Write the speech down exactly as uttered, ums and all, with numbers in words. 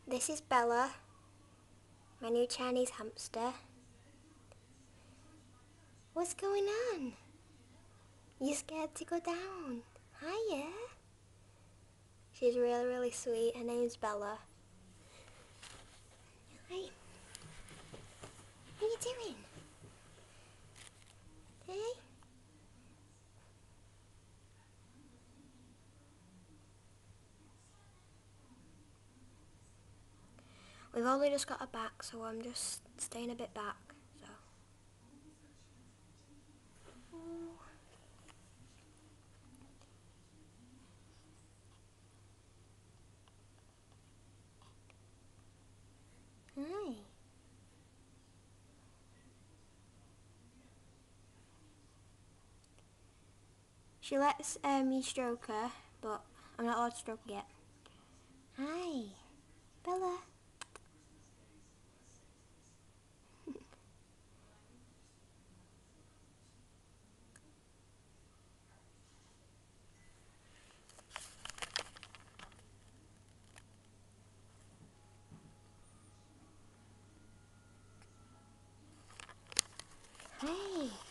This is Bella, my new Chinese hamster. What's going on? You scared to go down? Hiya. She's really, really sweet. Her name's Bella. Hi. What are you doing? Hey? We've only just got her back, so I'm just staying a bit back, so. Ooh. Hi. She lets um, me stroke her, but I'm not allowed to stroke her yet. Hi, Bella. Hey.